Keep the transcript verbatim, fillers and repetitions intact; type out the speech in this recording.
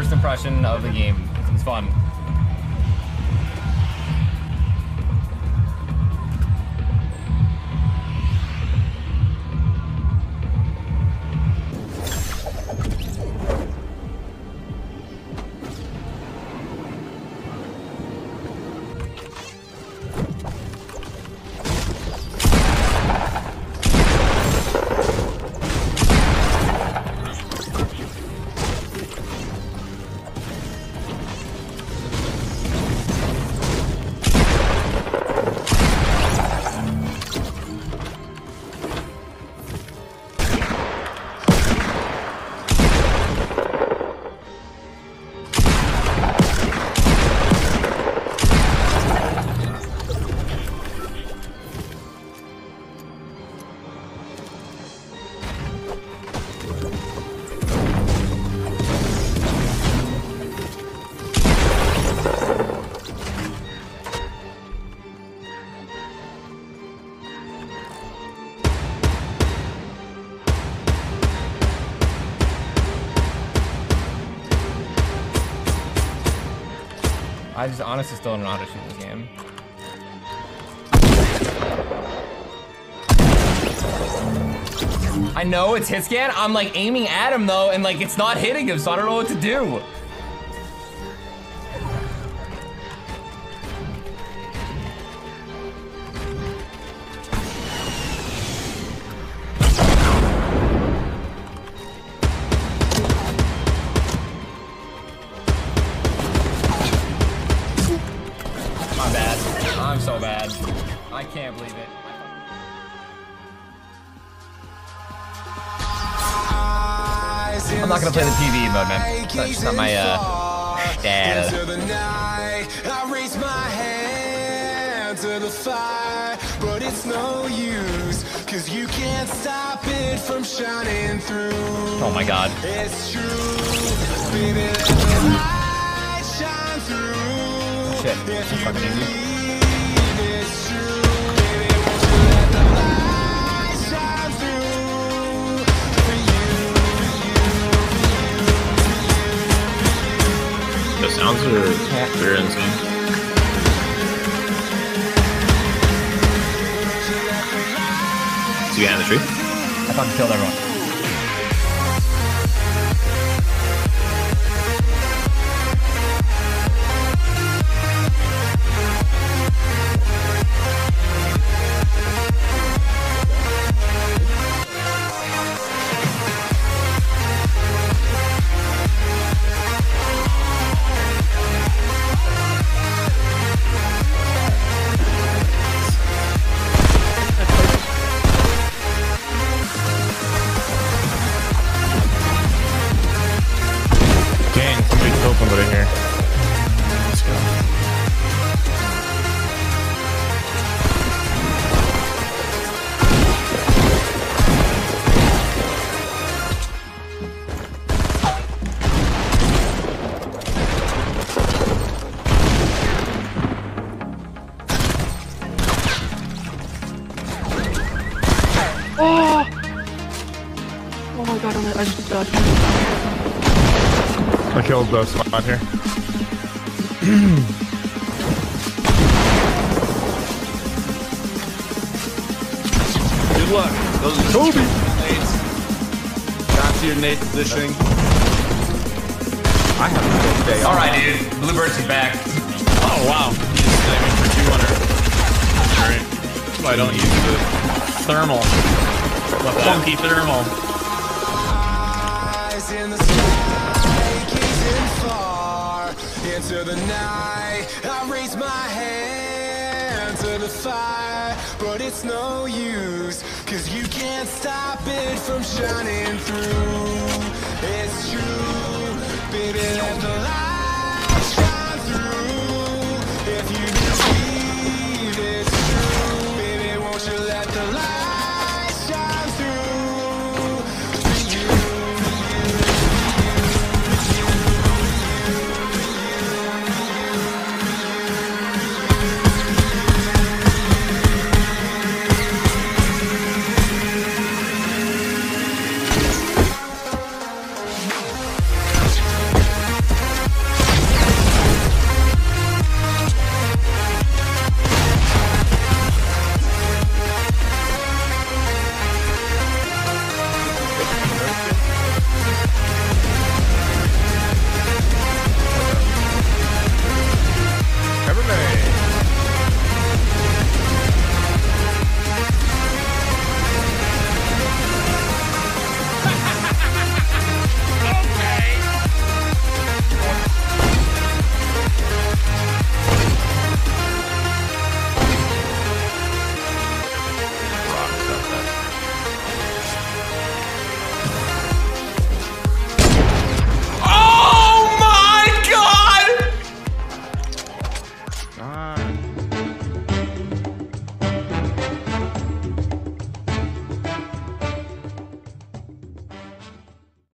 first impression of the game. It's fun. I just honestly still don't know how to shoot this game. I know it's hit scan. I'm like aiming at him though, and like it's not hitting him, so I don't know what to do. My bad. I'm so bad. I can't believe it. I'm not gonna play the P V mode, man. That's just not my uh style. I raise my hand to the fire, but it's no use, cause you can't stop it from shining through. Oh my god. It's true. Baby, let the light shine through. Shit, that's fucking easy. It's true. Baby, won't you let the light shine through for you. The sounds are very insane. Is he behind the tree? I thought he killed everyone. Dang, somebody killed somebody here. Let's go. Oh! Oh my god, I just dodged. I killed the spot here. Good luck. Those are Toby. Nades. Back to your nade positioning. I have a good day. Alright, dude. Bluebirds is back. Oh, wow. You just aiming for two hundred. Alright. That's why I don't use the thermal. The funky thermal. Eyes in the sky, gazing far into the night. I raise my hand to the fire, but it's no use, cause you can't stop it from shining through.